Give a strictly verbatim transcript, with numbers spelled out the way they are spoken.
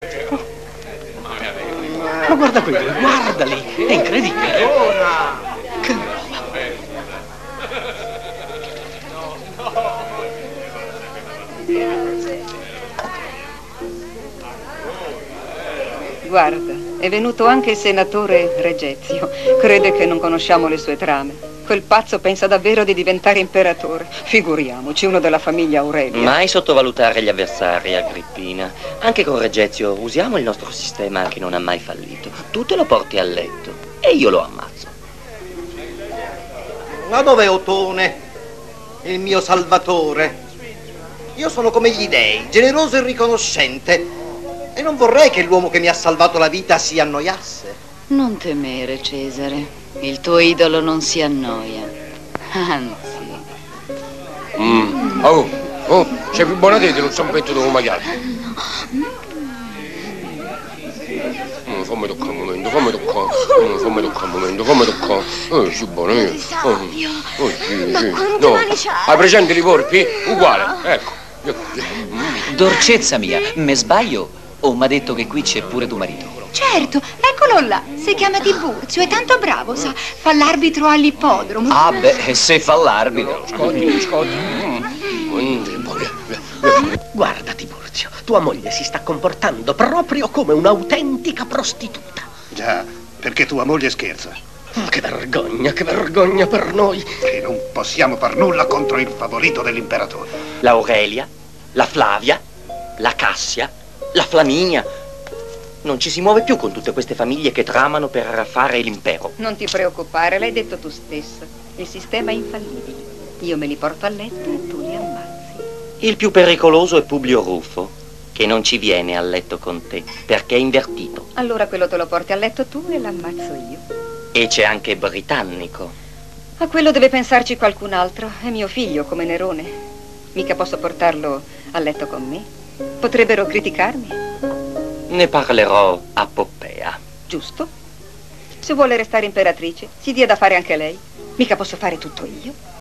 Ma guarda qui, guardali, è incredibile. Ora. Che roba. Guarda, è venuto anche il senatore Regezio. Crede che non conosciamo le sue trame. Quel pazzo pensa davvero di diventare imperatore. Figuriamoci, uno della famiglia Aurelia. Mai sottovalutare gli avversari, Agrippina. Anche con Regezio usiamo il nostro sistema che non ha mai fallito. Tu te lo porti a letto e io lo ammazzo. Ma dov'è Otone, il mio salvatore? Io sono come gli dei, generoso e riconoscente, e non vorrei che l'uomo che mi ha salvato la vita si annoiasse. Non temere, Cesare. Il tuo idolo non si annoia. Anzi. Mm. Oh, oh, c'è più buona te di un zampetto dopo magari. Mm, fammi toccare un momento, fammi toccare. Mm, fammi toccare un momento, fammi toccare. Eh, sì, buono io. Oh, oh, sì, Ma sì. quante No. mani c'hai? Hai presente i porpi? Uguale, ecco. Mm. Dolcezza mia, me sbaglio o m'ha detto che qui c'è pure tuo marito? Certo, eccolo là. Si chiama Tiburzio, è tanto bravo, sa. Fa l'arbitro all'ippodromo. Ah beh, se fa l'arbitro. Scotti, scotti. Guarda, Tiburzio, tua moglie si sta comportando proprio come un'autentica prostituta. Già, perché tua moglie scherza. Che vergogna, che vergogna per noi. Che non possiamo far nulla contro il favorito dell'imperatore. L'Aurelia, la Flavia, la Cassia, la Flaminia. Non ci si muove più con tutte queste famiglie che tramano per fare l'impero. Non ti preoccupare, l'hai detto tu stesso. Il sistema è infallibile. Io me li porto a letto e tu li ammazzi. Il più pericoloso è Publio Ruffo, che non ci viene a letto con te, perché è invertito. Allora quello te lo porti a letto tu e l'ammazzo io. E c'è anche Britannico. A quello deve pensarci qualcun altro. È mio figlio, come Nerone. Mica posso portarlo a letto con me. Potrebbero criticarmi. Ne parlerò a Poppea. Giusto. Se vuole restare imperatrice, si dia da fare anche lei. Mica posso fare tutto io.